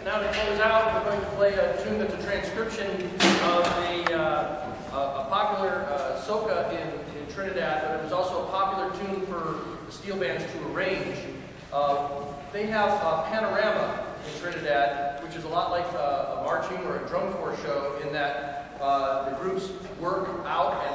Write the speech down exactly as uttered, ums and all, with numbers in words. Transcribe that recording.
now to close out, we're going to play a tune that's a transcription of a, uh, a, a popular uh, soca in, in Trinidad, but it was also a popular tune for the steel bands to arrange. Uh, they have a panorama in Trinidad, which is a lot like a, a marching or a drum corps show in that uh, the groups work out